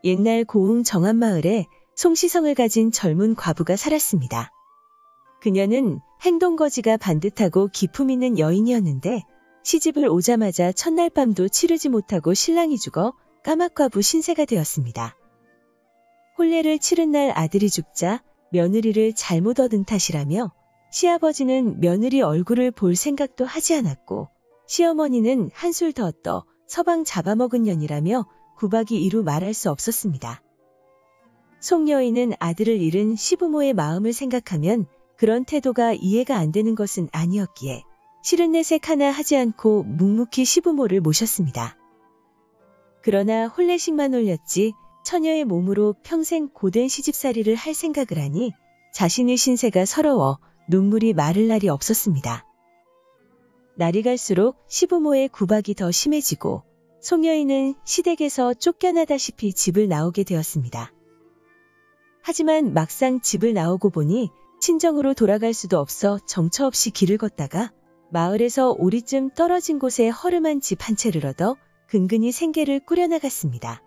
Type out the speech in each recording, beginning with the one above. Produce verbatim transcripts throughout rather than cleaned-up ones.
옛날 고흥 정암마을에 송시성을 가진 젊은 과부가 살았습니다. 그녀는 행동거지가 반듯하고 기품 있는 여인이었는데 시집을 오자마자 첫날 밤도 치르지 못하고 신랑이 죽어 까막과부 신세가 되었습니다. 혼례를 치른 날 아들이 죽자 며느리를 잘못 얻은 탓이라며 시아버지는 며느리 얼굴을 볼 생각도 하지 않았고 시어머니는 한술 더 떠 서방 잡아먹은 년이라며 구박이 이루 말할 수 없었습니다. 송여인은 아들을 잃은 시부모의 마음을 생각하면 그런 태도가 이해가 안 되는 것은 아니었기에 싫은 내색 하나 하지 않고 묵묵히 시부모를 모셨습니다. 그러나 혼례식만 올렸지 처녀의 몸으로 평생 고된 시집살이를 할 생각을 하니 자신의 신세가 서러워 눈물이 마를 날이 없었습니다. 날이 갈수록 시부모의 구박이 더 심해지고 송여인은 시댁에서 쫓겨나다시피 집을 나오게 되었습니다. 하지만 막상 집을 나오고 보니 친정으로 돌아갈 수도 없어 정처 없이 길을 걷다가 마을에서 오리쯤 떨어진 곳에 허름한 집 한 채를 얻어 근근히 생계를 꾸려나갔습니다.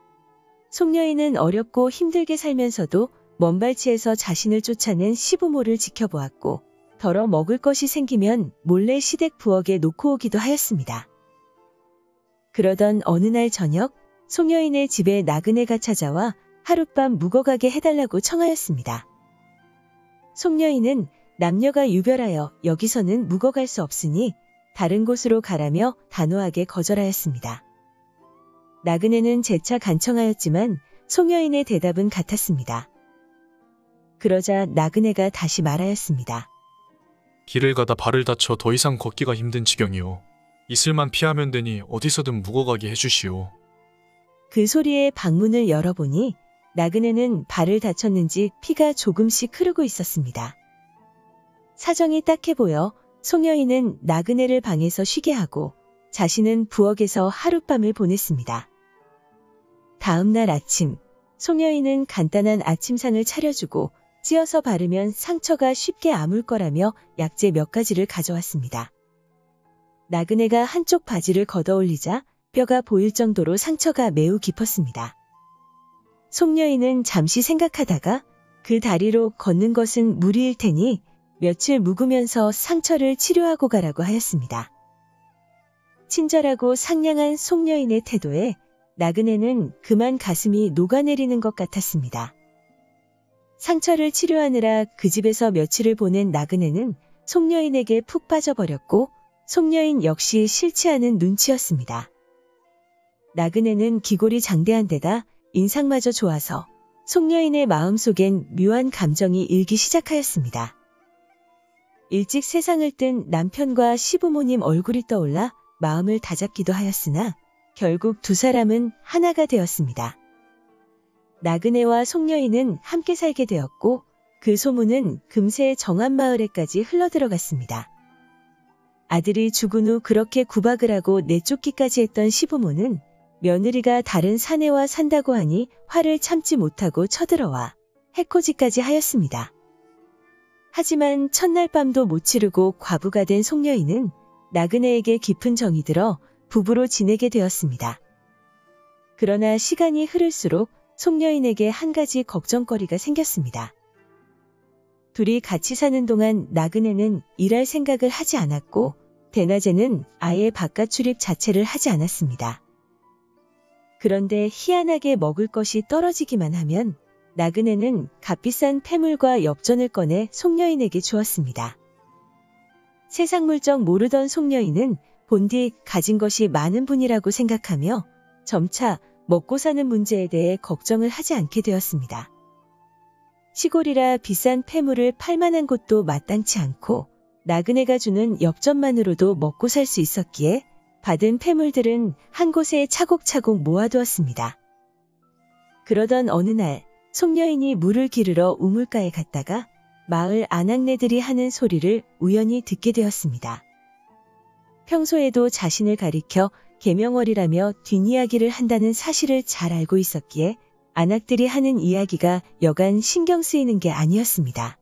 송여인은 어렵고 힘들게 살면서도 먼발치에서 자신을 쫓아낸 시부모를 지켜보았고 덜어 먹을 것이 생기면 몰래 시댁 부엌에 놓고 오기도 하였습니다. 그러던 어느 날 저녁 송여인의 집에 나그네가 찾아와 하룻밤 묵어가게 해달라고 청하였습니다. 송여인은 남녀가 유별하여 여기서는 묵어갈 수 없으니 다른 곳으로 가라며 단호하게 거절하였습니다. 나그네는 재차 간청하였지만 송여인의 대답은 같았습니다. 그러자 나그네가 다시 말하였습니다. 길을 가다 발을 다쳐 더 이상 걷기가 힘든 지경이요. 이슬만 피하면 되니 어디서든 묵어가게 해주시오. 그 소리에 방문을 열어보니 나그네는 발을 다쳤는지 피가 조금씩 흐르고 있었습니다. 사정이 딱해 보여 송여인은 나그네를 방에서 쉬게 하고 자신은 부엌에서 하룻밤을 보냈습니다. 다음 날 아침, 송여인은 간단한 아침상을 차려주고 찧어서 바르면 상처가 쉽게 아물 거라며 약재 몇 가지를 가져왔습니다. 나그네가 한쪽 바지를 걷어올리자 뼈가 보일 정도로 상처가 매우 깊었습니다. 송여인은 잠시 생각하다가 그 다리로 걷는 것은 무리일 테니 며칠 묵으면서 상처를 치료하고 가라고 하였습니다. 친절하고 상냥한 송여인의 태도에 나그네는 그만 가슴이 녹아내리는 것 같았습니다. 상처를 치료하느라 그 집에서 며칠을 보낸 나그네는 송여인에게 푹 빠져버렸고 송여인 역시 싫지 않은 눈치였습니다. 나그네는 기골이 장대한 데다 인상마저 좋아서 송여인의 마음속엔 묘한 감정이 일기 시작하였습니다. 일찍 세상을 뜬 남편과 시부모님 얼굴이 떠올라 마음을 다잡기도 하였으나 결국 두 사람은 하나가 되었습니다. 나그네와 송여인은 함께 살게 되었고 그 소문은 금세 정암마을에까지 흘러들어갔습니다. 아들이 죽은 후 그렇게 구박을 하고 내쫓기까지 했던 시부모는 며느리가 다른 사내와 산다고 하니 화를 참지 못하고 쳐들어와 해코지까지 하였습니다. 하지만 첫날 밤도 못 치르고 과부가 된 송여인은 나그네에게 깊은 정이 들어 부부로 지내게 되었습니다. 그러나 시간이 흐를수록 송여인에게 한 가지 걱정거리가 생겼습니다. 둘이 같이 사는 동안 나그네는 일할 생각을 하지 않았고 대낮에는 아예 바깥 출입 자체를 하지 않았습니다. 그런데 희한하게 먹을 것이 떨어지기만 하면 나그네는 값비싼 패물과 엽전을 꺼내 송여인에게 주었습니다. 세상 물정 모르던 송여인은 본디 가진 것이 많은 분이라고 생각하며 점차 먹고 사는 문제에 대해 걱정을 하지 않게 되었습니다. 시골이라 비싼 패물을 팔 만한 곳도 마땅치 않고 나그네가 주는 엽전만으로도 먹고 살 수 있었기에 받은 패물들은 한 곳에 차곡차곡 모아두었습니다. 그러던 어느 날 송여인이 물을 기르러 우물가에 갔다가 마을 아낙네들이 하는 소리를 우연히 듣게 되었습니다. 평소에도 자신을 가리켜 계명월이라며 뒷이야기를 한다는 사실을 잘 알고 있었기에 아낙들이 하는 이야기가 여간 신경 쓰이는 게 아니었습니다.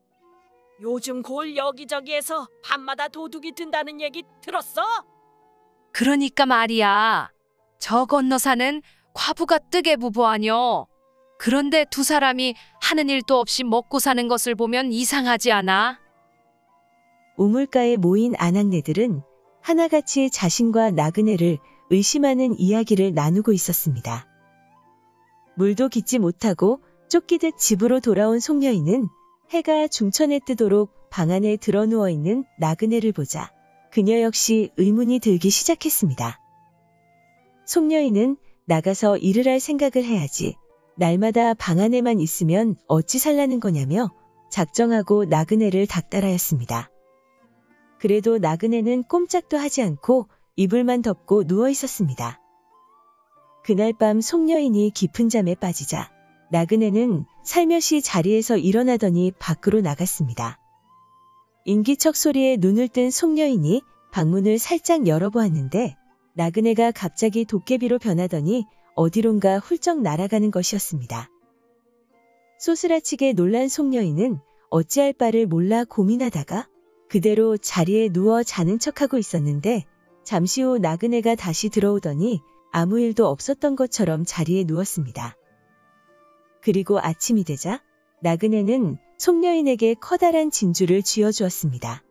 요즘 골 여기저기에서 밤마다 도둑이 든다는 얘기 들었어? 그러니까 말이야. 저 건너 사는 과부가 뜨개 부부하뇨. 그런데 두 사람이 하는 일도 없이 먹고 사는 것을 보면 이상하지 않아? 우물가에 모인 아낙네들은 하나같이 자신과 나그네를 의심하는 이야기를 나누고 있었습니다. 물도 깃지 못하고 쫓기듯 집으로 돌아온 송여인은 해가 중천에 뜨도록 방 안에 드러 누워 있는 나그네를 보자 그녀 역시 의문이 들기 시작했습니다. 송여인은 나가서 일을 할 생각을 해야지. 날마다 방 안에만 있으면 어찌 살라는 거냐며 작정하고 나그네를 닥달하였습니다. 그래도 나그네는 꼼짝도 하지 않고 이불만 덮고 누워 있었습니다. 그날 밤 송여인이 깊은 잠에 빠지자 나그네는 살며시 자리에서 일어나더니 밖으로 나갔습니다. 인기척 소리에 눈을 뜬 송여인이 방문을 살짝 열어보았는데 나그네가 갑자기 도깨비로 변하더니 어디론가 훌쩍 날아가는 것이었습니다. 소스라치게 놀란 송여인은 어찌할 바를 몰라 고민하다가 그대로 자리에 누워 자는 척하고 있었는데 잠시 후 나그네가 다시 들어오더니 아무 일도 없었던 것처럼 자리에 누웠습니다. 그리고 아침이 되자 나그네는 송여인에게 커다란 진주를 쥐어주었습니다.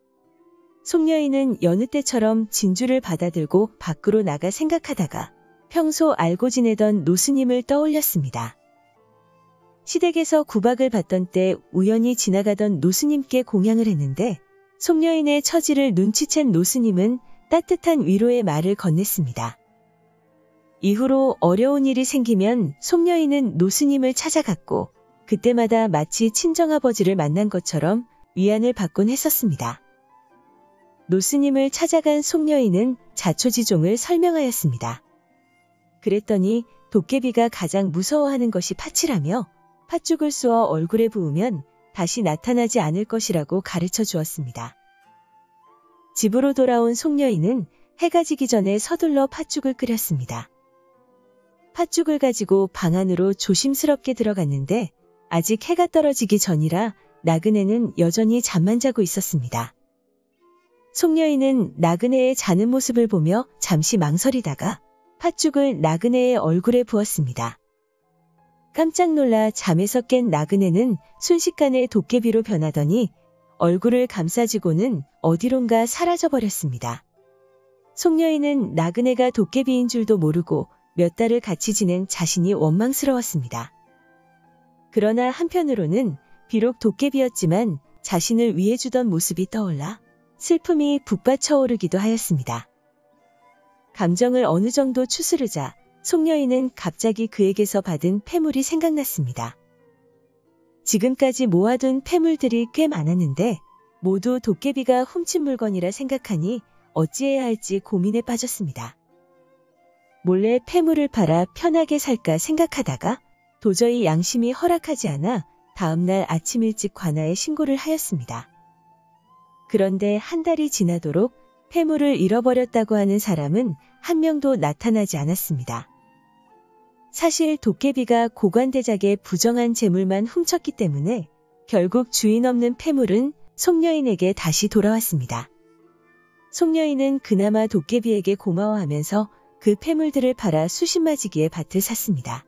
송여인은 여느 때처럼 진주를 받아들고 밖으로 나가 생각하다가 평소 알고 지내던 노스님을 떠올렸습니다. 시댁에서 구박을 받던 때 우연히 지나가던 노스님께 공양을 했는데 송여인의 처지를 눈치챈 노스님은 따뜻한 위로의 말을 건넸습니다. 이후로 어려운 일이 생기면 송여인은 노스님을 찾아갔고 그때마다 마치 친정아버지를 만난 것처럼 위안을 받곤 했었습니다. 노스님을 찾아간 송여인은 자초지종을 설명하였습니다. 그랬더니 도깨비가 가장 무서워하는 것이 팥이라며 팥죽을 쏘어 얼굴에 부으면 다시 나타나지 않을 것이라고 가르쳐 주었습니다. 집으로 돌아온 송여인은 해가 지기 전에 서둘러 팥죽을 끓였습니다. 팥죽을 가지고 방 안으로 조심스럽게 들어갔는데 아직 해가 떨어지기 전이라 나그네는 여전히 잠만 자고 있었습니다. 송여인은 나그네의 자는 모습을 보며 잠시 망설이다가 팥죽을 나그네의 얼굴에 부었습니다. 깜짝 놀라 잠에서 깬 나그네는 순식간에 도깨비로 변하더니 얼굴을 감싸지고는 어디론가 사라져버렸습니다. 송여인은 나그네가 도깨비인 줄도 모르고 몇 달을 같이 지낸 자신이 원망스러웠습니다. 그러나 한편으로는 비록 도깨비였지만 자신을 위해주던 모습이 떠올라 슬픔이 북받쳐오르기도 하였습니다. 감정을 어느 정도 추스르자 송여인은 갑자기 그에게서 받은 폐물이 생각났습니다. 지금까지 모아둔 폐물들이 꽤 많았는데 모두 도깨비가 훔친 물건이라 생각하니 어찌해야 할지 고민에 빠졌습니다. 몰래 폐물을 팔아 편하게 살까 생각하다가 도저히 양심이 허락하지 않아 다음날 아침 일찍 관아에 신고를 하였습니다. 그런데 한 달이 지나도록 폐물을 잃어버렸다고 하는 사람은 한 명도 나타나지 않았습니다. 사실 도깨비가 고관대작의 부정한 재물만 훔쳤기 때문에 결국 주인 없는 폐물은 송여인에게 다시 돌아왔습니다. 송여인은 그나마 도깨비에게 고마워하면서 그 폐물들을 팔아 수십마지기의 밭을 샀습니다.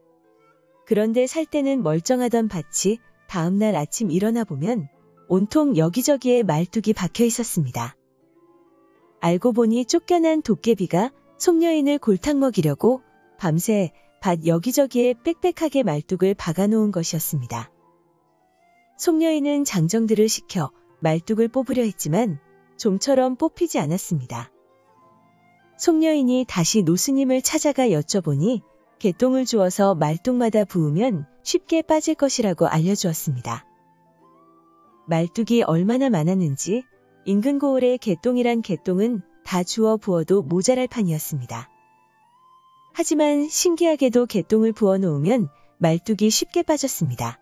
그런데 살 때는 멀쩡하던 밭이 다음날 아침 일어나 보면 온통 여기저기에 말뚝이 박혀 있었습니다. 알고 보니 쫓겨난 도깨비가 송여인을 골탕 먹이려고 밤새 밭 여기저기에 빽빽하게 말뚝을 박아놓은 것이었습니다. 송여인은 장정들을 시켜 말뚝을 뽑으려 했지만 좀처럼 뽑히지 않았습니다. 송여인이 다시 노스님을 찾아가 여쭤보니 개똥을 주어서 말뚝마다 부으면 쉽게 빠질 것이라고 알려주었습니다. 말뚝이 얼마나 많았는지 인근 고을의 개똥이란 개똥은 다 주워 부어도 모자랄 판이었습니다. 하지만 신기하게도 개똥을 부어 놓으면 말뚝이 쉽게 빠졌습니다.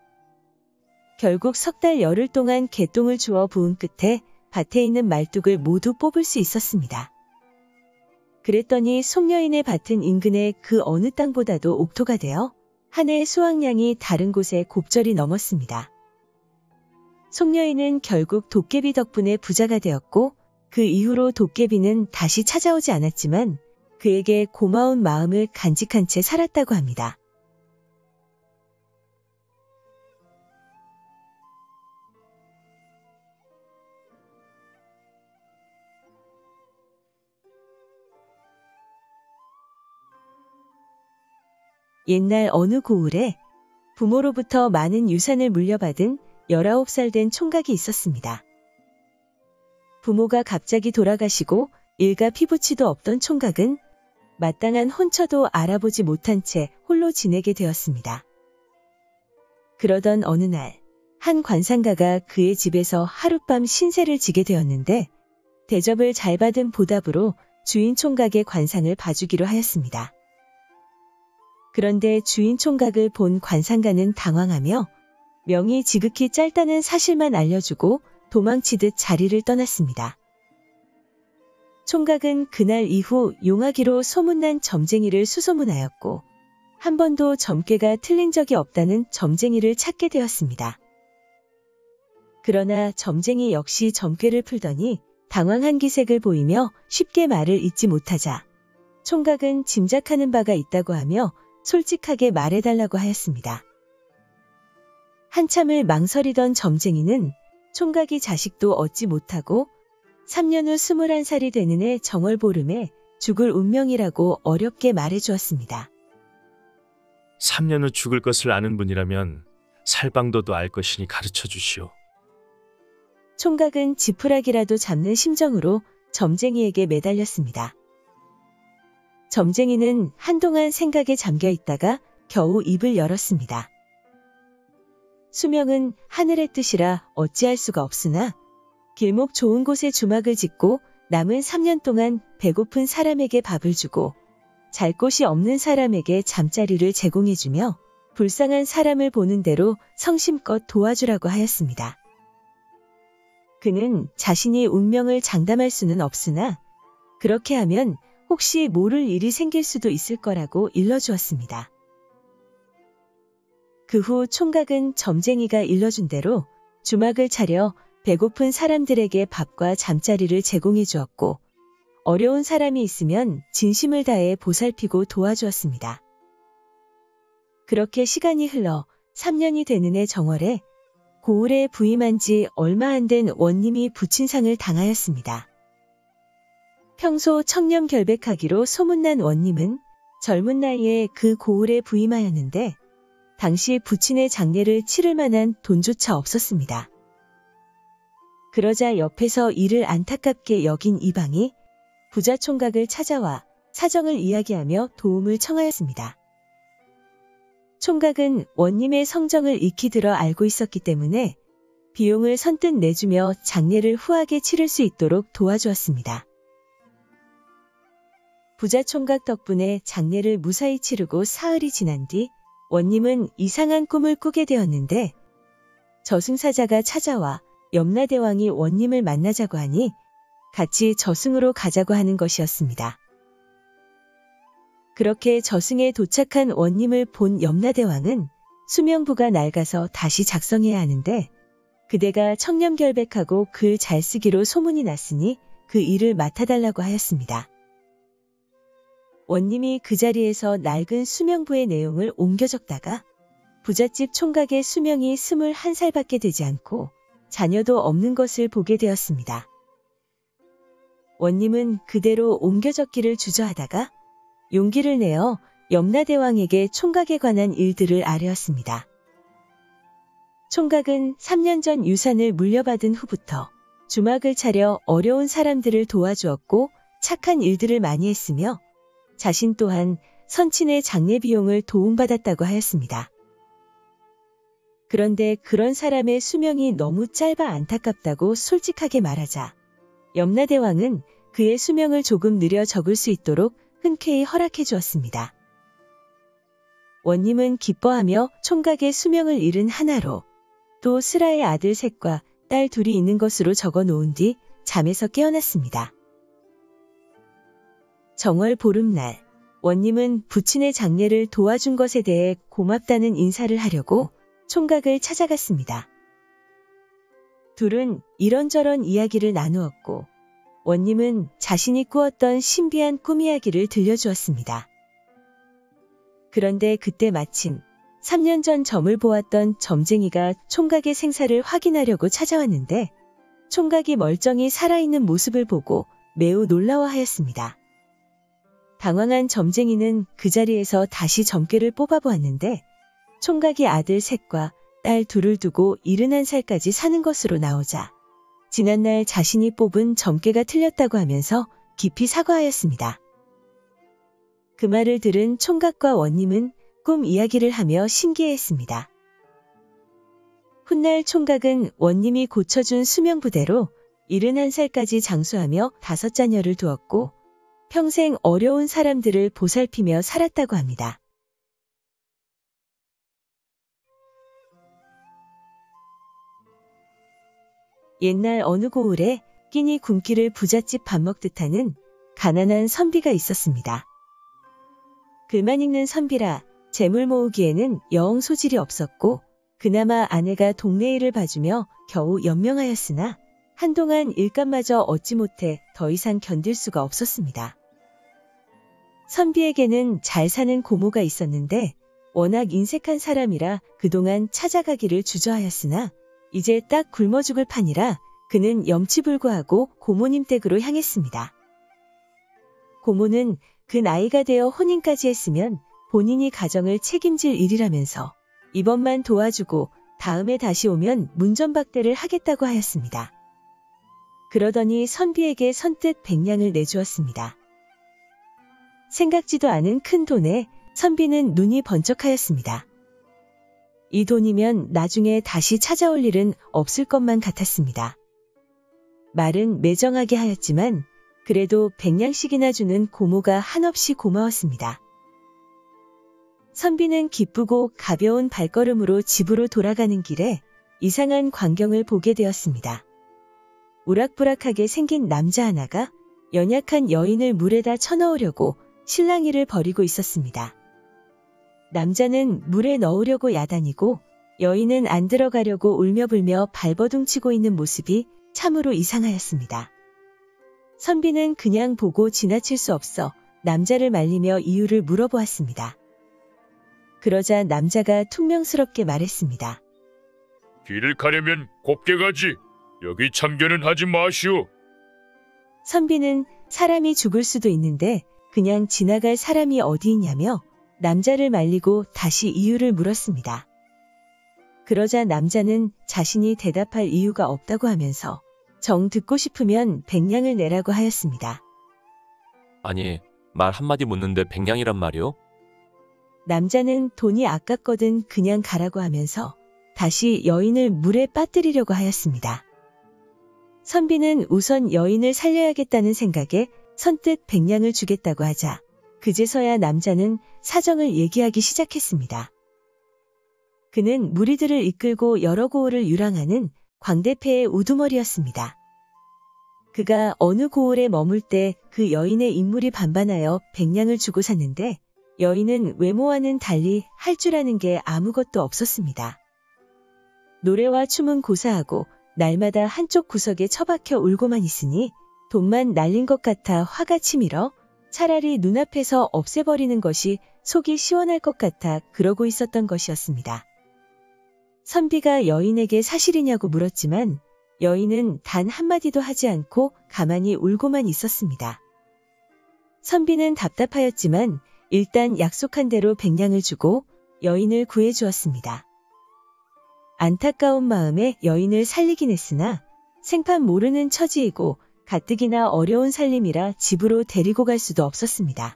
결국 석 달 열흘 동안 개똥을 주워 부은 끝에 밭에 있는 말뚝을 모두 뽑을 수 있었습니다. 그랬더니 송여인의 밭은 인근의 그 어느 땅보다도 옥토가 되어 한 해의 수확량이 다른 곳에 곱절이 넘었습니다. 송여인은 결국 도깨비 덕분에 부자가 되었고 그 이후로 도깨비는 다시 찾아오지 않았지만 그에게 고마운 마음을 간직한 채 살았다고 합니다. 옛날 어느 고을에 부모로부터 많은 유산을 물려받은 열아홉 살 된 총각이 있었습니다. 부모가 갑자기 돌아가시고 일가 피부치도 없던 총각은 마땅한 혼처도 알아보지 못한 채 홀로 지내게 되었습니다. 그러던 어느 날, 한 관상가가 그의 집에서 하룻밤 신세를 지게 되었는데 대접을 잘 받은 보답으로 주인 총각의 관상을 봐주기로 하였습니다. 그런데 주인 총각을 본 관상가는 당황하며 명이 지극히 짧다는 사실만 알려주고 도망치듯 자리를 떠났습니다. 총각은 그날 이후 용하기로 소문난 점쟁이를 수소문하였고 한 번도 점괘가 틀린 적이 없다는 점쟁이를 찾게 되었습니다. 그러나 점쟁이 역시 점괘를 풀더니 당황한 기색을 보이며 쉽게 말을 잇지 못하자 총각은 짐작하는 바가 있다고 하며 솔직하게 말해달라고 하였습니다. 한참을 망설이던 점쟁이는 총각이 자식도 얻지 못하고 삼 년 후 스물한 살이 되는 해 정월보름에 죽을 운명이라고 어렵게 말해주었습니다. 삼 년 후 죽을 것을 아는 분이라면 살방도도 알 것이니 가르쳐 주시오. 총각은 지푸라기라도 잡는 심정으로 점쟁이에게 매달렸습니다. 점쟁이는 한동안 생각에 잠겨 있다가 겨우 입을 열었습니다. 수명은 하늘의 뜻이라 어찌할 수가 없으나 길목 좋은 곳에 주막을 짓고 남은 삼 년 동안 배고픈 사람에게 밥을 주고 잘 곳이 없는 사람에게 잠자리를 제공해주며 불쌍한 사람을 보는 대로 성심껏 도와주라고 하였습니다. 그는 자신이 운명을 장담할 수는 없으나 그렇게 하면 혹시 모를 일이 생길 수도 있을 거라고 일러주었습니다. 그 후 총각은 점쟁이가 일러준 대로 주막을 차려 배고픈 사람들에게 밥과 잠자리를 제공해 주었고 어려운 사람이 있으면 진심을 다해 보살피고 도와주었습니다. 그렇게 시간이 흘러 삼 년이 되는 해 정월에 고을에 부임한 지 얼마 안 된 원님이 부친상을 당하였습니다. 평소 청렴결백하기로 소문난 원님은 젊은 나이에 그 고을에 부임하였는데 당시 부친의 장례를 치를 만한 돈조차 없었습니다. 그러자 옆에서 이를 안타깝게 여긴 이방이 부자 총각을 찾아와 사정을 이야기하며 도움을 청하였습니다. 총각은 원님의 성정을 익히 들어 알고 있었기 때문에 비용을 선뜻 내주며 장례를 후하게 치를 수 있도록 도와주었습니다. 부자 총각 덕분에 장례를 무사히 치르고 사흘이 지난 뒤 원님은 이상한 꿈을 꾸게 되었는데 저승사자가 찾아와 염라대왕이 원님을 만나자고 하니 같이 저승으로 가자고 하는 것이었습니다. 그렇게 저승에 도착한 원님을 본 염라대왕은 수명부가 낡아서 다시 작성해야 하는데 그대가 청렴결백하고 글 잘 쓰기로 소문이 났으니 그 일을 맡아달라고 하였습니다. 원님이 그 자리에서 낡은 수명부의 내용을 옮겨 적다가 부잣집 총각의 수명이 스물한 살밖에 되지 않고 자녀도 없는 것을 보게 되었습니다. 원님은 그대로 옮겨 적기를 주저하다가 용기를 내어 염라대왕에게 총각에 관한 일들을 아뢰었습니다. 총각은 삼 년 전 유산을 물려받은 후부터 주막을 차려 어려운 사람들을 도와주었고 착한 일들을 많이 했으며 자신 또한 선친의 장례 비용을 도움받았다고 하였습니다. 그런데 그런 사람의 수명이 너무 짧아 안타깝다고 솔직하게 말하자 염라대왕은 그의 수명을 조금 느려 적을 수 있도록 흔쾌히 허락해 주었습니다. 원님은 기뻐하며 총각의 수명을 잃은 하나로 또 슬아의 아들 셋과 딸 둘이 있는 것으로 적어 놓은 뒤 잠에서 깨어났습니다. 정월 보름날 원님은 부친의 장례를 도와준 것에 대해 고맙다는 인사를 하려고 총각을 찾아갔습니다. 둘은 이런저런 이야기를 나누었고 원님은 자신이 꾸었던 신비한 꿈 이야기를 들려주었습니다. 그런데 그때 마침 삼 년 전 점을 보았던 점쟁이가 총각의 생사를 확인하려고 찾아왔는데 총각이 멀쩡히 살아있는 모습을 보고 매우 놀라워하였습니다. 당황한 점쟁이는 그 자리에서 다시 점괘를 뽑아보았는데 총각이 아들 셋과 딸 둘을 두고 일흔한 살까지 사는 것으로 나오자 지난날 자신이 뽑은 점괘가 틀렸다고 하면서 깊이 사과하였습니다. 그 말을 들은 총각과 원님은 꿈 이야기를 하며 신기해했습니다. 훗날 총각은 원님이 고쳐준 수명부대로 일흔한 살까지 장수하며 다섯 자녀를 두었고 평생 어려운 사람들을 보살피며 살았다고 합니다. 옛날 어느 고을에 끼니 굶기를 부잣집 밥 먹듯 하는 가난한 선비가 있었습니다. 글만 읽는 선비라 재물 모으기에는 영 소질이 없었고 그나마 아내가 동네 일을 봐주며 겨우 연명하였으나 한동안 일감마저 얻지 못해 더 이상 견딜 수가 없었습니다. 선비에게는 잘 사는 고모가 있었는데 워낙 인색한 사람이라 그동안 찾아가기를 주저하였으나 이제 딱 굶어 죽을 판이라 그는 염치불구하고 고모님 댁으로 향했습니다. 고모는 그 나이가 되어 혼인까지 했으면 본인이 가정을 책임질 일이라면서 이번만 도와주고 다음에 다시 오면 문전박대를 하겠다고 하였습니다. 그러더니 선비에게 선뜻 백냥을 내주었습니다. 생각지도 않은 큰 돈에 선비는 눈이 번쩍하였습니다. 이 돈이면 나중에 다시 찾아올 일은 없을 것만 같았습니다. 말은 매정하게 하였지만 그래도 백냥씩이나 주는 고모가 한없이 고마웠습니다. 선비는 기쁘고 가벼운 발걸음으로 집으로 돌아가는 길에 이상한 광경을 보게 되었습니다. 우락부락하게 생긴 남자 하나가 연약한 여인을 물에다 쳐넣으려고 실랑이를 벌이고 있었습니다. 남자는 물에 넣으려고 야단이고 여인은 안 들어가려고 울며불며 발버둥치고 있는 모습이 참으로 이상하였습니다. 선비는 그냥 보고 지나칠 수 없어 남자를 말리며 이유를 물어보았습니다. 그러자 남자가 퉁명스럽게 말했습니다. 길을 가려면 곱게 가지. 여기 참견은 하지 마시오. 선비는 사람이 죽을 수도 있는데 그냥 지나갈 사람이 어디 있냐며 남자를 말리고 다시 이유를 물었습니다. 그러자 남자는 자신이 대답할 이유가 없다고 하면서 정 듣고 싶으면 백냥을 내라고 하였습니다. 아니, 말 한마디 묻는데 백냥이란 말이오? 남자는 돈이 아깝거든 그냥 가라고 하면서 다시 여인을 물에 빠뜨리려고 하였습니다. 선비는 우선 여인을 살려야겠다는 생각에 선뜻 백냥을 주겠다고 하자 그제서야 남자는 사정을 얘기하기 시작했습니다. 그는 무리들을 이끌고 여러 고을을 유랑하는 광대패의 우두머리였습니다. 그가 어느 고을에 머물 때 그 여인의 인물이 반반하여 백냥을 주고 샀는데 여인은 외모와는 달리 할 줄 아는 게 아무것도 없었습니다. 노래와 춤은 고사하고 날마다 한쪽 구석에 처박혀 울고만 있으니 돈만 날린 것 같아 화가 치밀어 차라리 눈앞에서 없애버리는 것이 속이 시원할 것 같아 그러고 있었던 것이었습니다. 선비가 여인에게 사실이냐고 물었지만 여인은 단 한마디도 하지 않고 가만히 울고만 있었습니다. 선비는 답답하였지만 일단 약속한 대로 백냥을 주고 여인을 구해주었습니다. 안타까운 마음에 여인을 살리긴 했으나 생판 모르는 처지이고 가뜩이나 어려운 살림이라 집으로 데리고 갈 수도 없었습니다.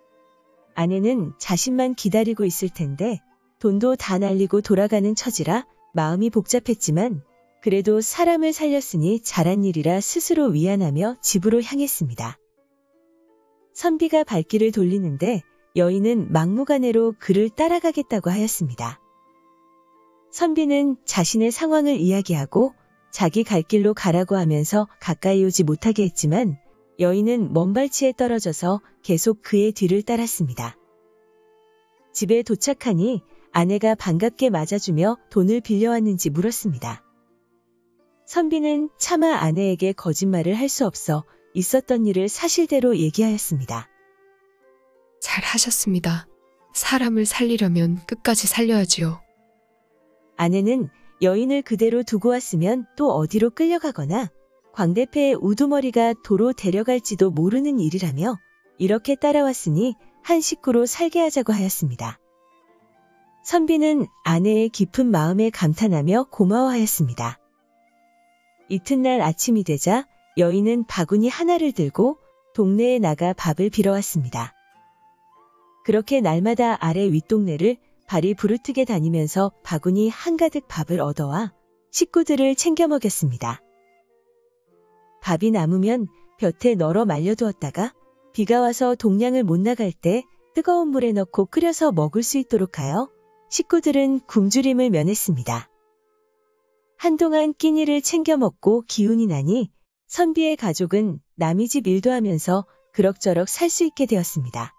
아내는 자신만 기다리고 있을 텐데 돈도 다 날리고 돌아가는 처지라 마음이 복잡했지만 그래도 사람을 살렸으니 잘한 일이라 스스로 위안하며 집으로 향했습니다. 선비가 발길을 돌리는데 여인은 막무가내로 그를 따라가겠다고 하였습니다. 선비는 자신의 상황을 이야기하고 자기 갈 길로 가라고 하면서 가까이 오지 못하게 했지만 여인은 먼 발치에 떨어져서 계속 그의 뒤를 따랐습니다. 집에 도착하니 아내가 반갑게 맞아주며 돈을 빌려왔는지 물었습니다. 선비는 차마 아내에게 거짓말을 할 수 없어 있었던 일을 사실대로 얘기하였습니다. 잘 하셨습니다. 사람을 살리려면 끝까지 살려야지요. 아내는 여인을 그대로 두고 왔으면 또 어디로 끌려가거나 광대패의 우두머리가 도로 데려갈지도 모르는 일이라며 이렇게 따라왔으니 한 식구로 살게 하자고 하였습니다. 선비는 아내의 깊은 마음에 감탄하며 고마워하였습니다. 이튿날 아침이 되자 여인은 바구니 하나를 들고 동네에 나가 밥을 빌어 왔습니다. 그렇게 날마다 아래 윗동네를 발이 부르트게 다니면서 바구니 한가득 밥을 얻어와 식구들을 챙겨 먹였습니다. 밥이 남으면 볕에 널어 말려두었다가 비가 와서 동량을 못 나갈 때 뜨거운 물에 넣고 끓여서 먹을 수 있도록 하여 식구들은 굶주림을 면했습니다. 한동안 끼니를 챙겨 먹고 기운이 나니 선비의 가족은 남의 집 일도 하면서 그럭저럭 살 수 있게 되었습니다.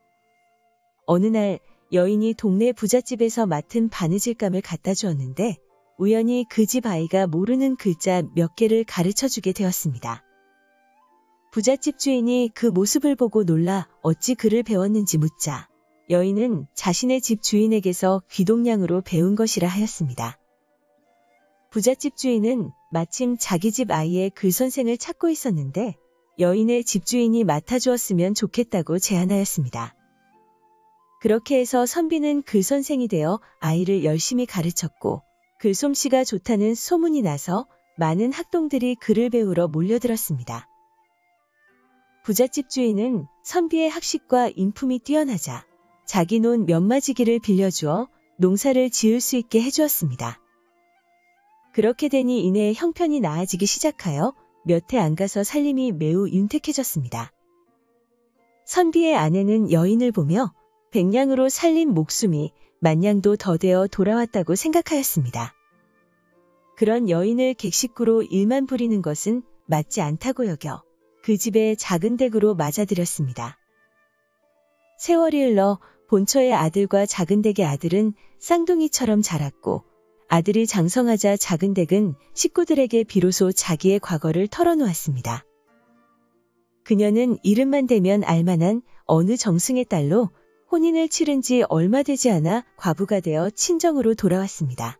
어느 날 여인이 동네 부잣집에서 맡은 바느질감을 갖다 주었는데 우연히 그 집 아이가 모르는 글자 몇 개를 가르쳐 주게 되었습니다. 부잣집 주인이 그 모습을 보고 놀라 어찌 글을 배웠는지 묻자 여인은 자신의 집 주인에게서 귀동냥으로 배운 것이라 하였습니다. 부잣집 주인은 마침 자기 집 아이의 글 선생을 찾고 있었는데 여인의 집주인이 맡아주었으면 좋겠다고 제안하였습니다. 그렇게 해서 선비는 글 선생이 되어 아이를 열심히 가르쳤고 글솜씨가 좋다는 소문이 나서 많은 학동들이 글을 배우러 몰려들었습니다. 부잣집 주인은 선비의 학식과 인품이 뛰어나자 자기 논 면마지기를 빌려주어 농사를 지을 수 있게 해주었습니다. 그렇게 되니 이내 형편이 나아지기 시작하여 몇 해 안 가서 살림이 매우 윤택해졌습니다. 선비의 아내는 여인을 보며 백냥으로 살린 목숨이 만냥도 더 되어 돌아왔다고 생각하였습니다. 그런 여인을 객식구로 일만 부리는 것은 맞지 않다고 여겨 그 집에 작은 댁으로 맞아들였습니다. 세월이 흘러 본처의 아들과 작은 댁의 아들은 쌍둥이처럼 자랐고 아들이 장성하자 작은 댁은 식구들에게 비로소 자기의 과거를 털어놓았습니다. 그녀는 이름만 대면 알만한 어느 정승의 딸로 혼인을 치른 지 얼마 되지 않아 과부가 되어 친정으로 돌아왔습니다.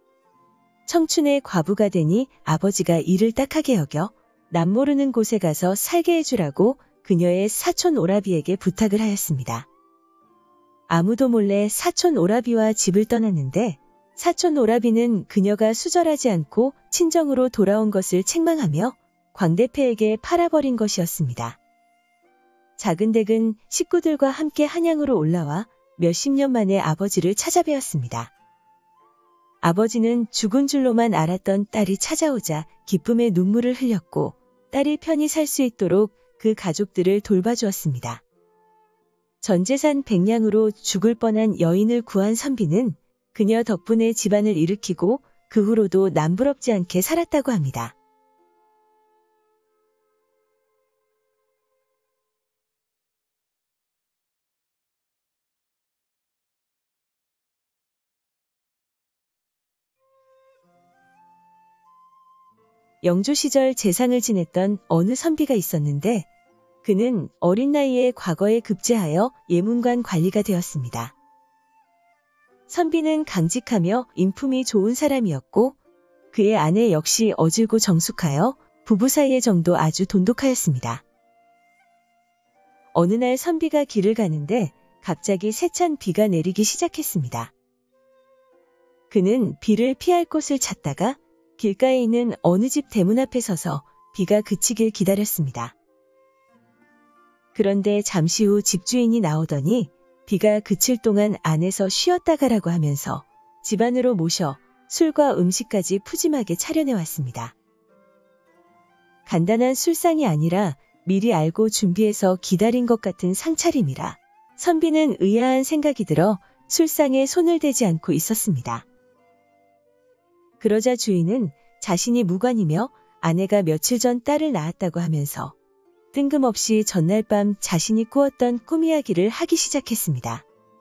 청춘의 과부가 되니 아버지가 이를 딱하게 여겨 남모르는 곳에 가서 살게 해주라고 그녀의 사촌 오라비에게 부탁을 하였습니다. 아무도 몰래 사촌 오라비와 집을 떠났는데 사촌 오라비는 그녀가 수절하지 않고 친정으로 돌아온 것을 책망하며 광대패에게 팔아버린 것이었습니다. 작은 댁은 식구들과 함께 한양으로 올라와 몇십 년 만에 아버지를 찾아뵈었습니다. 아버지는 죽은 줄로만 알았던 딸이 찾아오자 기쁨의 눈물을 흘렸고 딸이 편히 살 수 있도록 그 가족들을 돌봐주었습니다. 전재산 백냥으로 죽을 뻔한 여인을 구한 선비는 그녀 덕분에 집안을 일으키고 그 후로도 남부럽지 않게 살았다고 합니다. 영조 시절 재상을 지냈던 어느 선비가 있었는데 그는 어린 나이에 과거에 급제하여 예문관 관리가 되었습니다. 선비는 강직하며 인품이 좋은 사람이었고 그의 아내 역시 어질고 정숙하여 부부 사이의 정도 아주 돈독하였습니다. 어느 날 선비가 길을 가는데 갑자기 세찬 비가 내리기 시작했습니다. 그는 비를 피할 곳을 찾다가 길가에 있는 어느 집 대문 앞에 서서 비가 그치길 기다렸습니다. 그런데 잠시 후 집주인이 나오더니 비가 그칠 동안 안에서 쉬었다 가라고 하면서 집 안으로 모셔 술과 음식까지 푸짐하게 차려내 왔습니다. 간단한 술상이 아니라 미리 알고 준비해서 기다린 것 같은 상차림이라 선비는 의아한 생각이 들어 술상에 손을 대지 않고 있었습니다. 그러자 주인은 자신이 무관이며 아내가 며칠 전 딸을 낳았다고 하면서 뜬금없이 전날 밤 자신이 꾸었던 꿈 이야기를 하기 시작했습니다.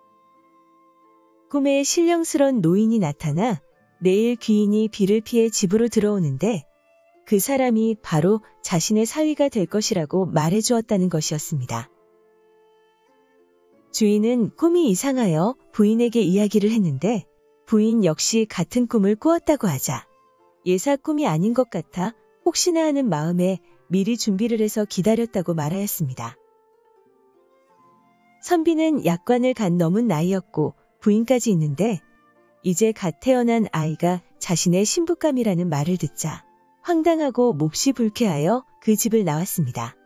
꿈에 신령스런 노인이 나타나 내일 귀인이 비를 피해 집으로 들어오는데 그 사람이 바로 자신의 사위가 될 것이라고 말해주었다는 것이었습니다. 주인은 꿈이 이상하여 부인에게 이야기를 했는데 부인 역시 같은 꿈을 꾸었다고 하자 예사 꿈이 아닌 것 같아 혹시나 하는 마음에 미리 준비를 해서 기다렸다고 말하였습니다. 선비는 약관을 간 넘은 나이였고 부인까지 있는데 이제 갓 태어난 아이가 자신의 신부감이라는 말을 듣자 황당하고 몹시 불쾌하여 그 집을 나왔습니다.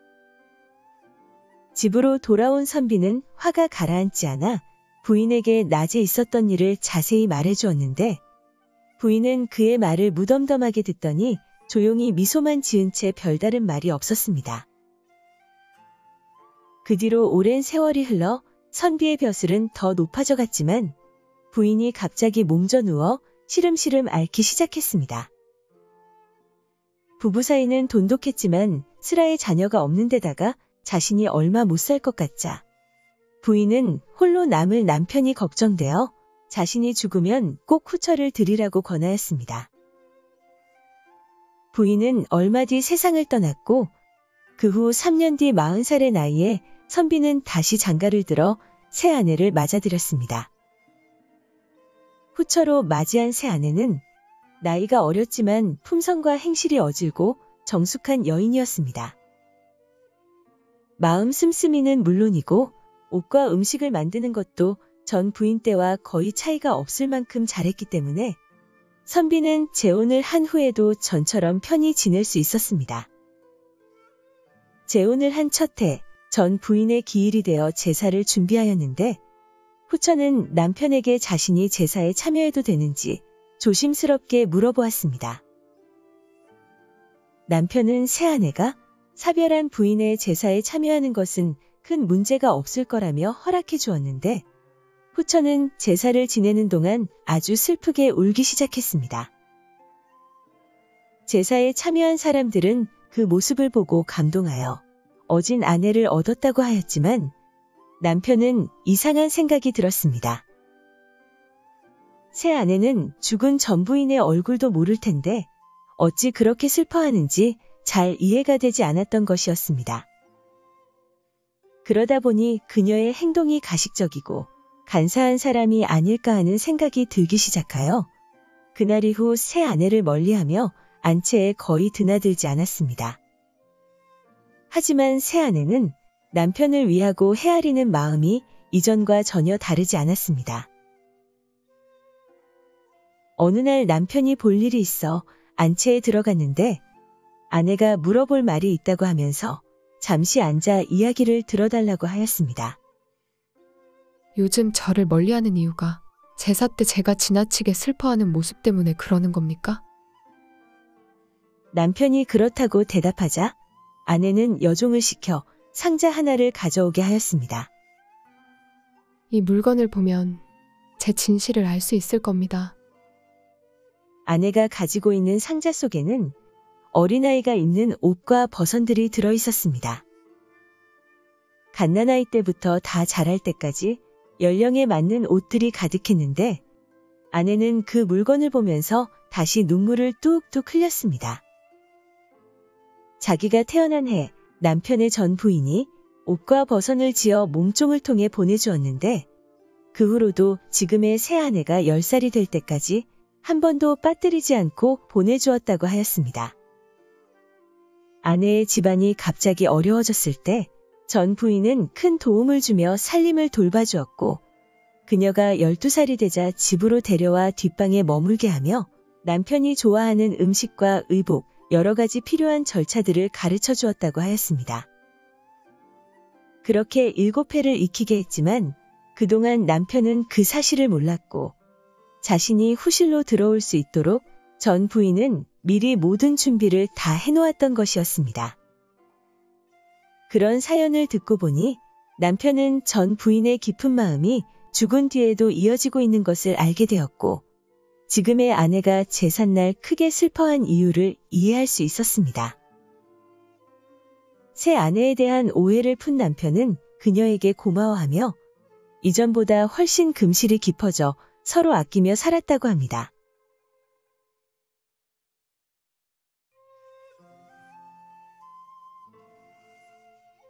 집으로 돌아온 선비는 화가 가라앉지 않아 부인에게 낮에 있었던 일을 자세히 말해주었는데 부인은 그의 말을 무덤덤하게 듣더니 조용히 미소만 지은 채 별다른 말이 없었습니다. 그 뒤로 오랜 세월이 흘러 선비의 벼슬은 더 높아져 갔지만 부인이 갑자기 몸져 누워 시름시름 앓기 시작했습니다. 부부 사이는 돈독했지만 슬아의 자녀가 없는 데다가 자신이 얼마 못 살 것 같자 부인은 홀로 남을 남편이 걱정되어 자신이 죽으면 꼭 후처를 드리라고 권하였습니다. 부인은 얼마 뒤 세상을 떠났고 그 후 삼 년 뒤 마흔 살의 나이에 선비는 다시 장가를 들어 새 아내를 맞아들였습니다. 후처로 맞이한 새 아내는 나이가 어렸지만 품성과 행실이 어질고 정숙한 여인이었습니다. 마음 씀씀이는 물론이고 옷과 음식을 만드는 것도 전 부인 때와 거의 차이가 없을 만큼 잘했기 때문에 선비는 재혼을 한 후에도 전처럼 편히 지낼 수 있었습니다. 재혼을 한 첫 해, 전 부인의 기일이 되어 제사를 준비하였는데 후처는 남편에게 자신이 제사에 참여해도 되는지 조심스럽게 물어보았습니다. 남편은 새 아내가 사별한 부인의 제사에 참여하는 것은 큰 문제가 없을 거라며 허락해 주었는데 후처는 제사를 지내는 동안 아주 슬프게 울기 시작했습니다. 제사에 참여한 사람들은 그 모습을 보고 감동하여 어진 아내를 얻었다고 하였지만 남편은 이상한 생각이 들었습니다. 새 아내는 죽은 전 부인의 얼굴도 모를 텐데 어찌 그렇게 슬퍼하는지 잘 이해가 되지 않았던 것이었습니다. 그러다 보니 그녀의 행동이 가식적이고 간사한 사람이 아닐까 하는 생각이 들기 시작하여 그날 이후 새 아내를 멀리하며 안채에 거의 드나들지 않았습니다. 하지만 새 아내는 남편을 위하고 헤아리는 마음이 이전과 전혀 다르지 않았습니다. 어느 날 남편이 볼 일이 있어 안채에 들어갔는데 아내가 물어볼 말이 있다고 하면서 잠시 앉아 이야기를 들어달라고 하였습니다. 요즘 저를 멀리하는 이유가 제사 때 제가 지나치게 슬퍼하는 모습 때문에 그러는 겁니까? 남편이 그렇다고 대답하자 아내는 여종을 시켜 상자 하나를 가져오게 하였습니다. 이 물건을 보면 제 진실을 알 수 있을 겁니다. 아내가 가지고 있는 상자 속에는 어린아이가 입는 옷과 버선들이 들어 있었습니다. 갓난아이 때부터 다 자랄 때까지 연령에 맞는 옷들이 가득했는데 아내는 그 물건을 보면서 다시 눈물을 뚝뚝 흘렸습니다. 자기가 태어난 해 남편의 전 부인이 옷과 버선을 지어 몸종을 통해 보내주었는데 그 후로도 지금의 새 아내가 열 살이 될 때까지 한 번도 빠뜨리지 않고 보내주었다고 하였습니다. 아내의 집안이 갑자기 어려워졌을 때 전 부인은 큰 도움을 주며 살림을 돌봐주었고 그녀가 열두 살이 되자 집으로 데려와 뒷방에 머물게 하며 남편이 좋아하는 음식과 의복, 여러 가지 필요한 절차들을 가르쳐 주었다고 하였습니다. 그렇게 일곱 해를 익히게 했지만 그동안 남편은 그 사실을 몰랐고 자신이 후실로 들어올 수 있도록 전 부인은 미리 모든 준비를 다 해놓았던 것이었습니다. 그런 사연을 듣고 보니 남편은 전 부인의 깊은 마음이 죽은 뒤에도 이어지고 있는 것을 알게 되었고 지금의 아내가 제삿날 크게 슬퍼한 이유를 이해할 수 있었습니다. 새 아내에 대한 오해를 푼 남편은 그녀에게 고마워하며 이전보다 훨씬 금실이 깊어져 서로 아끼며 살았다고 합니다.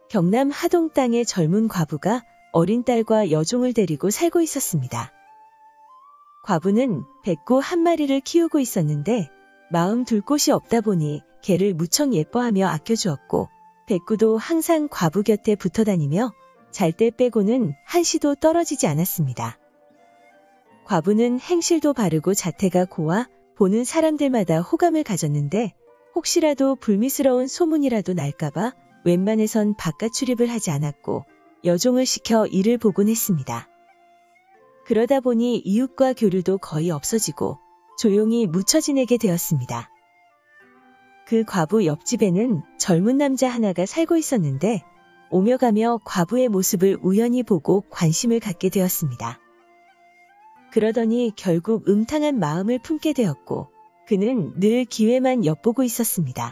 경남 하동 땅의 젊은 과부가 어린 딸과 여종을 데리고 살고 있었습니다. 과부는 백구 한 마리를 키우고 있었는데 마음 둘 곳이 없다 보니 개를 무척 예뻐하며 아껴주었고 백구도 항상 과부 곁에 붙어 다니며 잘 때 빼고는 한시도 떨어지지 않았습니다. 과부는 행실도 바르고 자태가 고와 보는 사람들마다 호감을 가졌는데 혹시라도 불미스러운 소문이라도 날까봐 웬만해선 바깥 출입을 하지 않았고 여종을 시켜 일을 보곤 했습니다. 그러다 보니 이웃과 교류도 거의 없어지고 조용히 묻혀 지내게 되었습니다. 그 과부 옆집에는 젊은 남자 하나가 살고 있었는데 오며 가며 과부의 모습을 우연히 보고 관심을 갖게 되었습니다. 그러더니 결국 음탕한 마음을 품게 되었고 그는 늘 기회만 엿보고 있었습니다.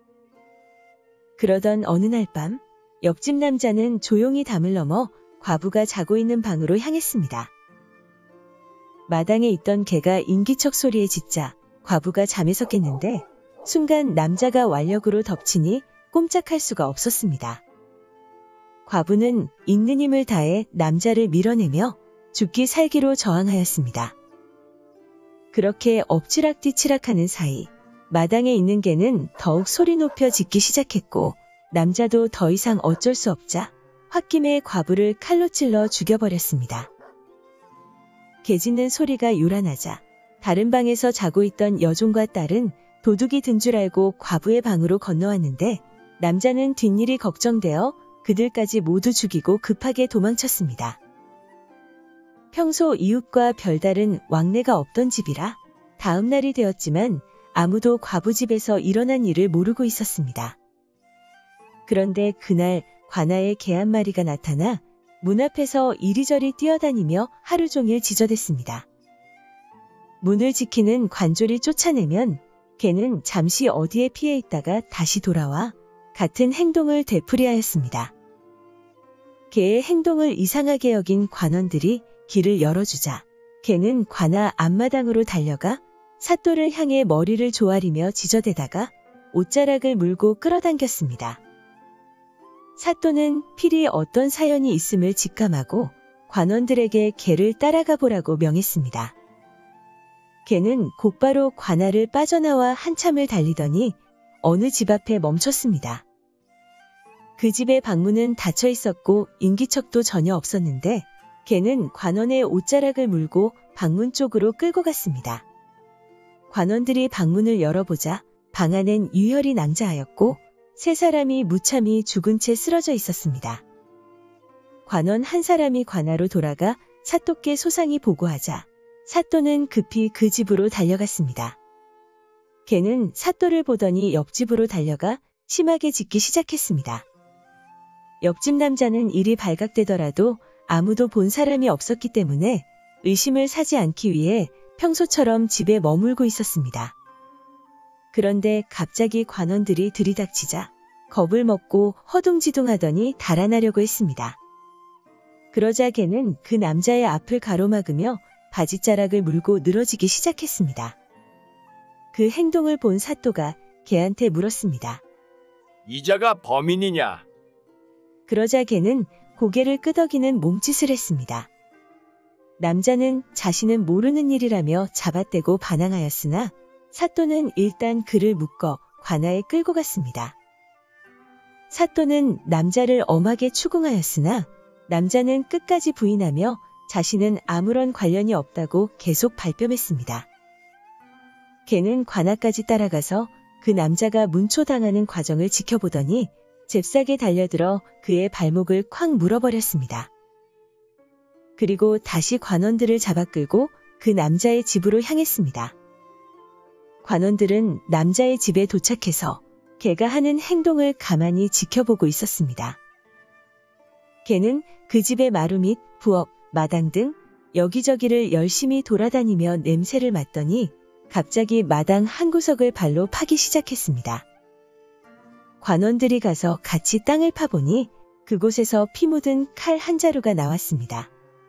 그러던 어느 날 밤 옆집 남자는 조용히 담을 넘어 과부가 자고 있는 방으로 향했습니다. 마당에 있던 개가 인기척 소리에 짖자 과부가 잠에서 깼는데 순간 남자가 완력으로 덮치니 꼼짝할 수가 없었습니다. 과부는 있는 힘을 다해 남자를 밀어내며 죽기 살기로 저항하였습니다. 그렇게 엎치락뒤치락하는 사이 마당에 있는 개는 더욱 소리 높여 짖기 시작했고 남자도 더 이상 어쩔 수 없자 홧김에 과부를 칼로 찔러 죽여버렸습니다. 개 짖는 소리가 요란하자 다른 방에서 자고 있던 여종과 딸은 도둑이 든 줄 알고 과부의 방으로 건너왔는데 남자는 뒷일이 걱정되어 그들까지 모두 죽이고 급하게 도망쳤습니다. 평소 이웃과 별다른 왕래가 없던 집이라 다음 날이 되었지만 아무도 과부 집에서 일어난 일을 모르고 있었습니다. 그런데 그날 관아에 개 한 마리가 나타나 문 앞에서 이리저리 뛰어다니며 하루 종일 지저댔습니다. 문을 지키는 관졸이 쫓아내면 개는 잠시 어디에 피해 있다가 다시 돌아와 같은 행동을 되풀이하였습니다. 개의 행동을 이상하게 여긴 관원들이 길을 열어주자 개는 관아 앞마당으로 달려가 삿돌을 향해 머리를 조아리며 지저대다가 옷자락을 물고 끌어당겼습니다. 삿도는 필히 어떤 사연이 있음을 직감하고 관원들에게 개를 따라가 보라고 명했습니다. 개는 곧바로 관아를 빠져나와 한참을 달리더니 어느 집 앞에 멈췄습니다. 그 집의 방문은 닫혀 있었고 인기척도 전혀 없었는데 개는 관원의 옷자락을 물고 방문 쪽으로 끌고 갔습니다. 관원들이 방문을 열어보자 방 안엔 유혈이 낭자하였고 세 사람이 무참히 죽은 채 쓰러져 있었습니다. 관원 한 사람이 관아로 돌아가 삿도께 소상히 보고하자 삿도는 급히 그 집으로 달려갔습니다. 개는 삿도를 보더니 옆집으로 달려가 심하게 짖기 시작했습니다. 옆집 남자는 일이 발각되더라도 아무도 본 사람이 없었기 때문에 의심을 사지 않기 위해 평소처럼 집에 머물고 있었습니다. 그런데 갑자기 관원들이 들이닥치자 겁을 먹고 허둥지둥하더니 달아나려고 했습니다. 그러자 개는 그 남자의 앞을 가로막으며 바지자락을 물고 늘어지기 시작했습니다. 그 행동을 본 삿도가 개한테 물었습니다. 이자가 범인이냐? 그러자 개는 고개를 끄덕이는 몸짓을 했습니다. 남자는 자신은 모르는 일이라며 잡아떼고 반항하였으나 삿도는 일단 그를 묶어 관아에 끌고 갔습니다. 삿도는 남자를 엄하게 추궁하였으나 남자는 끝까지 부인하며 자신은 아무런 관련이 없다고 계속 발뺌했습니다. 개는 관아까지 따라가서 그 남자가 문초당하는 과정을 지켜보더니 잽싸게 달려들어 그의 발목을 콱 물어버렸습니다. 그리고 다시 관원들을 잡아 끌고 그 남자의 집으로 향했습니다. 관원들은 남자의 집에 도착해서 개가 하는 행동을 가만히 지켜보고 있었습니다. 개는 그 집의 마루 및 부엌, 마당 등 여기저기를 열심히 돌아다니며 냄새를 맡더니 갑자기 마당 한 구석을 발로 파기 시작했습니다. 관원들이 가서 같이 땅을 파보니 그곳에서 피 묻은 칼 한 자루가 나왔습니다.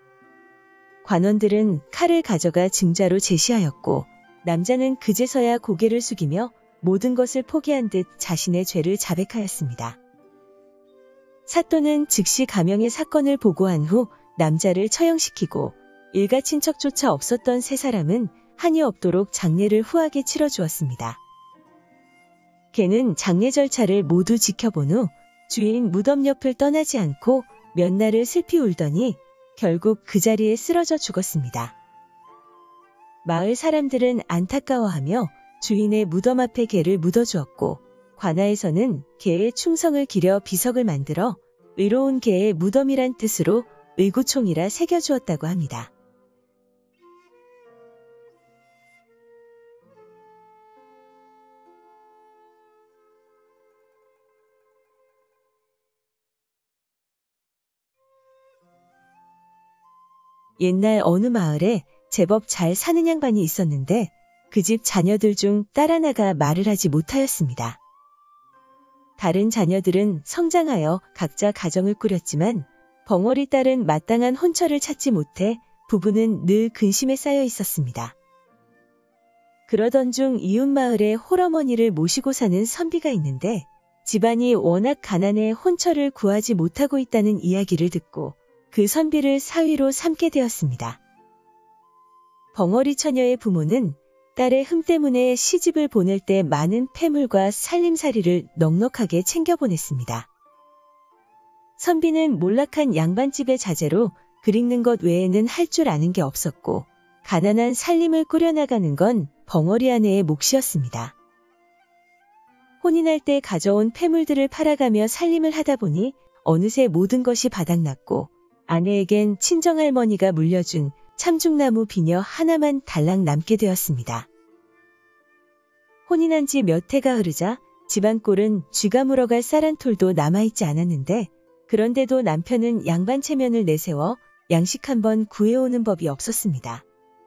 관원들은 칼을 가져가 증자로 제시하였고 남자는 그제서야 고개를 숙이며 모든 것을 포기한 듯 자신의 죄를 자백하였습니다. 사또는 즉시 가명의 사건을 보고한 후 남자를 처형시키고 일가 친척조차 없었던 세 사람은 한이 없도록 장례를 후하게 치러주었습니다. 걔는 장례 절차를 모두 지켜본 후 주인 무덤 옆을 떠나지 않고 몇 날을 슬피 울더니 결국 그 자리에 쓰러져 죽었습니다. 마을 사람들은 안타까워하며 주인의 무덤 앞에 개를 묻어주었고 관아에서는 개의 충성을 기려 비석을 만들어 의로운 개의 무덤이란 뜻으로 의구총이라 새겨주었다고 합니다. 옛날 어느 마을에 제법 잘 사는 양반이 있었는데 그 집 자녀들 중 딸 하나가 말을 하지 못하였습니다. 다른 자녀들은 성장하여 각자 가정을 꾸렸지만 벙어리 딸은 마땅한 혼처를 찾지 못해 부부는 늘 근심에 쌓여 있었습니다. 그러던 중 이웃 마을에 홀어머니를 모시고 사는 선비가 있는데 집안이 워낙 가난해 혼처를 구하지 못하고 있다는 이야기를 듣고 그 선비를 사위로 삼게 되었습니다. 벙어리 처녀의 부모는 딸의 흠 때문에 시집을 보낼 때 많은 패물과 살림살이를 넉넉하게 챙겨보냈습니다. 선비는 몰락한 양반집의 자제로 글 읽는 것 외에는 할 줄 아는 게 없었고 가난한 살림을 꾸려나가는 건 벙어리 아내의 몫이었습니다. 혼인할 때 가져온 패물들을 팔아가며 살림을 하다 보니 어느새 모든 것이 바닥났고 아내에겐 친정할머니가 물려준 참중나무 비녀 하나만 달랑 남게 되었습니다. 혼인한 지 몇 해가 흐르자 집안 꼴은 쥐가 물어갈 쌀 한 톨도 남아있지 않았는데 그런데도 남편은 양반 체면을 내세워 양식 한번 구해오는 법이 없었습니다.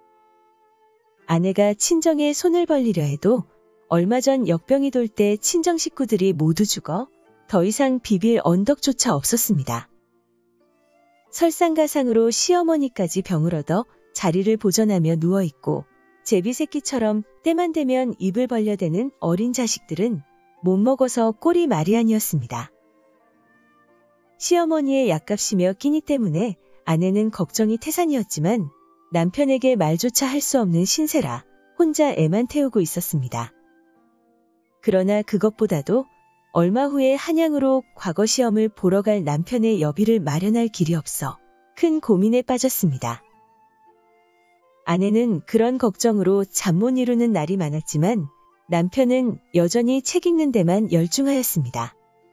아내가 친정에 손을 벌리려 해도 얼마 전 역병이 돌 때 친정 식구들이 모두 죽어 더 이상 비빌 언덕조차 없었습니다. 설상가상으로 시어머니까지 병을 얻어 자리를 보전하며 누워있고 제비새끼처럼 때만 되면 입을 벌려대는 어린 자식들은 못 먹어서 꼴이 말이 아니었습니다. 시어머니의 약값이며 끼니 때문에 아내는 걱정이 태산이었지만 남편에게 말조차 할 수 없는 신세라 혼자 애만 태우고 있었습니다. 그러나 그것보다도 얼마 후에 한양으로 과거 시험을 보러 갈 남편의 여비를 마련할 길이 없어 큰 고민에 빠졌습니다. 아내는 그런 걱정으로 잠 못 이루는 날이 많았지만 남편은 여전히 책 읽는 데만 열중하였습니다.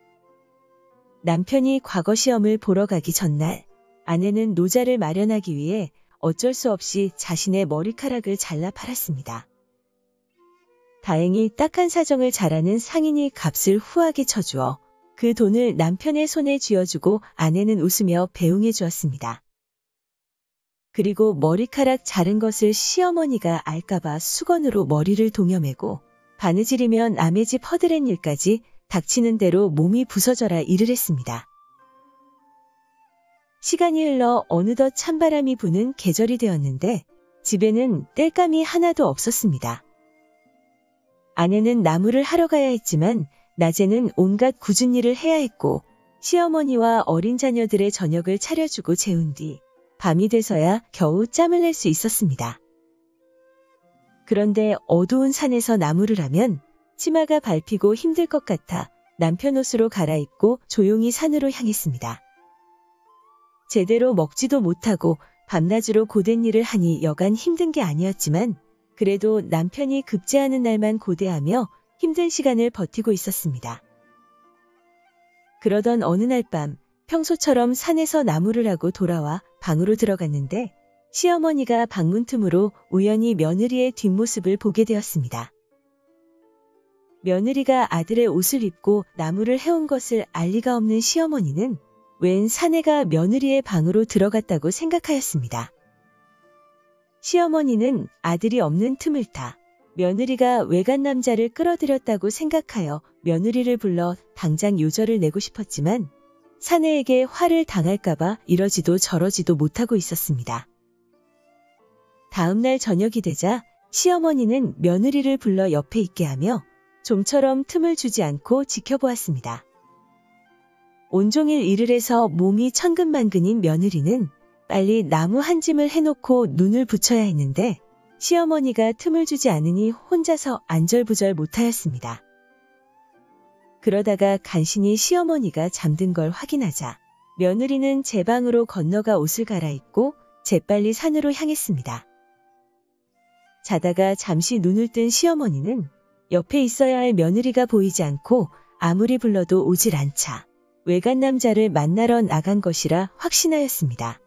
남편이 과거 시험을 보러 가기 전날 아내는 노자를 마련하기 위해 어쩔 수 없이 자신의 머리카락을 잘라 팔았습니다. 다행히 딱한 사정을 잘하는 상인이 값을 후하게 쳐주어 그 돈을 남편의 손에 쥐어주고 아내는 웃으며 배웅해 주었습니다. 그리고 머리카락 자른 것을 시어머니가 알까봐 수건으로 머리를 동여매고 바느질이면 남의 집 허드렛 일까지 닥치는 대로 몸이 부서져라 일을 했습니다. 시간이 흘러 어느덧 찬바람이 부는 계절이 되었는데 집에는 땔감이 하나도 없었습니다. 아내는 나무를 하러 가야 했지만 낮에는 온갖 굳은 일을 해야 했고 시어머니와 어린 자녀들의 저녁을 차려주고 재운 뒤 밤이 돼서야 겨우 짬을 낼 수 있었습니다. 그런데 어두운 산에서 나무를 하면 치마가 밟히고 힘들 것 같아 남편 옷으로 갈아입고 조용히 산으로 향했습니다. 제대로 먹지도 못하고 밤낮으로 고된 일을 하니 여간 힘든 게 아니었지만 그래도 남편이 급제하는 날만 고대하며 힘든 시간을 버티고 있었습니다. 그러던 어느 날 밤 평소처럼 산에서 나무를 하고 돌아와 방으로 들어갔는데 시어머니가 방문 틈으로 우연히 며느리의 뒷모습을 보게 되었습니다. 며느리가 아들의 옷을 입고 나무를 해온 것을 알 리가 없는 시어머니는 웬 사내가 며느리의 방으로 들어갔다고 생각하였습니다. 시어머니는 아들이 없는 틈을 타 며느리가 외간 남자를 끌어들였다고 생각하여 며느리를 불러 당장 요절을 내고 싶었지만 사내에게 화를 당할까봐 이러지도 저러지도 못하고 있었습니다. 다음 날 저녁이 되자 시어머니는 며느리를 불러 옆에 있게 하며 좀처럼 틈을 주지 않고 지켜보았습니다. 온종일 일을 해서 몸이 천근만근인 며느리는 빨리 나무 한 짐을 해놓고 눈을 붙여야 했는데 시어머니가 틈을 주지 않으니 혼자서 안절부절 못하였습니다. 그러다가 간신히 시어머니가 잠든 걸 확인하자 며느리는 제 방으로 건너가 옷을 갈아입고 재빨리 산으로 향했습니다. 자다가 잠시 눈을 뜬 시어머니는 옆에 있어야 할 며느리가 보이지 않고 아무리 불러도 오질 않자 외간 남자를 만나러 나간 것이라 확신하였습니다.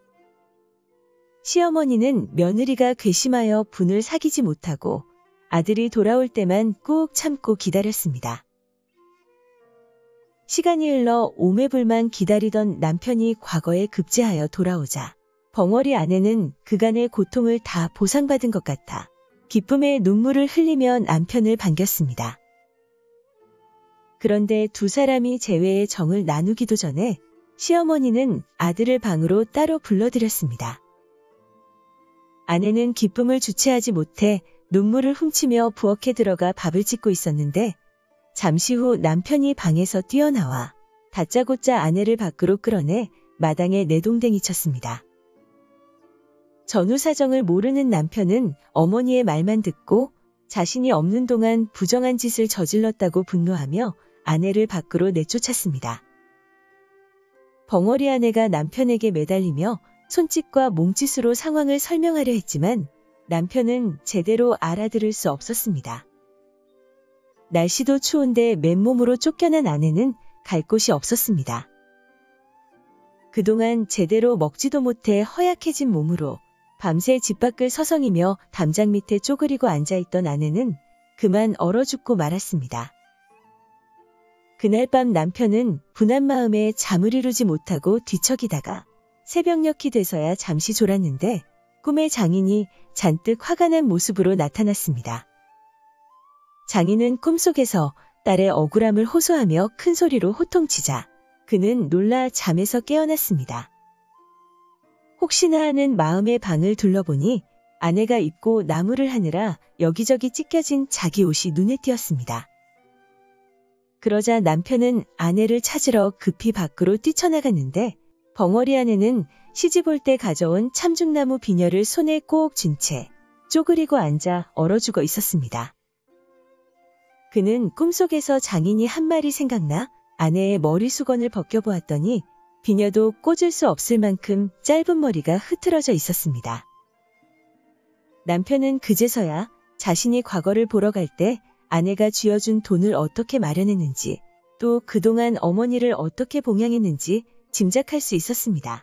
시어머니는 며느리가 괘씸하여 분을 사귀지 못하고 아들이 돌아올 때만 꾹 참고 기다렸습니다. 시간이 흘러 오매불만 기다리던 남편이 과거에 급제하여 돌아오자 벙어리 아내는 그간의 고통을 다 보상받은 것 같아 기쁨의 눈물을 흘리며 남편을 반겼습니다. 그런데 두 사람이 재회의 정을 나누기도 전에 시어머니는 아들을 방으로 따로 불러들였습니다. 아내는 기쁨을 주체하지 못해 눈물을 훔치며 부엌에 들어가 밥을 짓고 있었는데 잠시 후 남편이 방에서 뛰어나와 다짜고짜 아내를 밖으로 끌어내 마당에 내동댕이 쳤습니다. 전후 사정을 모르는 남편은 어머니의 말만 듣고 자신이 없는 동안 부정한 짓을 저질렀다고 분노하며 아내를 밖으로 내쫓았습니다. 벙어리 아내가 남편에게 매달리며 손짓과 몸짓으로 상황을 설명하려 했지만 남편은 제대로 알아들을 수 없었습니다. 날씨도 추운데 맨몸으로 쫓겨난 아내는 갈 곳이 없었습니다. 그동안 제대로 먹지도 못해 허약해진 몸으로 밤새 집 밖을 서성이며 담장 밑에 쪼그리고 앉아있던 아내는 그만 얼어 죽고 말았습니다. 그날 밤 남편은 분한 마음에 잠을 이루지 못하고 뒤척이다가 새벽녘이 돼서야 잠시 졸았는데 꿈의 장인이 잔뜩 화가 난 모습으로 나타났습니다. 장인은 꿈속에서 딸의 억울함을 호소하며 큰 소리로 호통치자 그는 놀라 잠에서 깨어났습니다. 혹시나 하는 마음의 방을 둘러보니 아내가 입고 나무를 하느라 여기저기 찢겨진 자기 옷이 눈에 띄었습니다. 그러자 남편은 아내를 찾으러 급히 밖으로 뛰쳐나갔는데 벙어리 아내는 시집 올 때 가져온 참중나무 비녀를 손에 꼭 쥔 채 쪼그리고 앉아 얼어 죽어 있었습니다. 그는 꿈속에서 장인이 한 말이 생각나 아내의 머리 수건을 벗겨보았더니 비녀도 꽂을 수 없을 만큼 짧은 머리가 흐트러져 있었습니다. 남편은 그제서야 자신이 과거를 보러 갈 때 아내가 쥐어준 돈을 어떻게 마련했는지 또 그동안 어머니를 어떻게 봉양했는지 짐작할 수 있었습니다.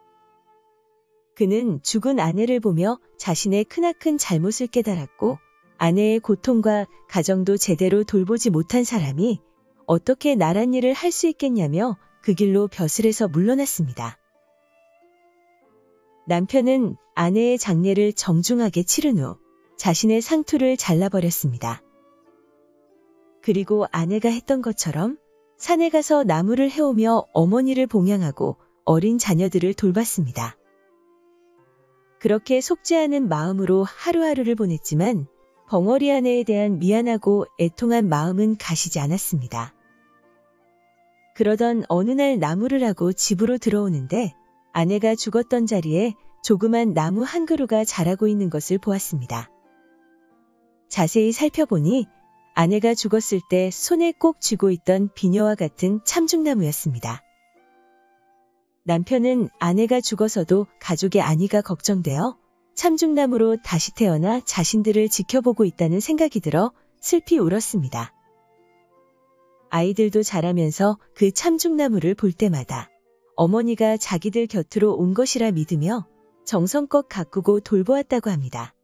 그는 죽은 아내를 보며 자신의 크나큰 잘못을 깨달았고 아내의 고통과 가정도 제대로 돌보지 못한 사람이 어떻게 나란 일을 할 수 있겠냐며 그 길로 벼슬에서 물러났습니다. 남편은 아내의 장례를 정중하게 치른 후 자신의 상투를 잘라버렸습니다. 그리고 아내가 했던 것처럼 산에 가서 나무를 해오며 어머니를 봉양하고 어린 자녀들을 돌봤습니다. 그렇게 속지 않은 마음으로 하루하루를 보냈지만 벙어리 아내에 대한 미안하고 애통한 마음은 가시지 않았습니다. 그러던 어느 날 나무를 하고 집으로 들어오는데 아내가 죽었던 자리에 조그만 나무 한 그루가 자라고 있는 것을 보았습니다. 자세히 살펴보니 아내가 죽었을 때 손에 꼭 쥐고 있던 비녀와 같은 참중나무였습니다. 남편은 아내가 죽어서도 가족의 안위가 걱정되어 참중나무로 다시 태어나 자신들을 지켜보고 있다는 생각이 들어 슬피 울었습니다. 아이들도 자라면서 그 참중나무를 볼 때마다 어머니가 자기들 곁으로 온 것이라 믿으며 정성껏 가꾸고 돌보았다고 합니다.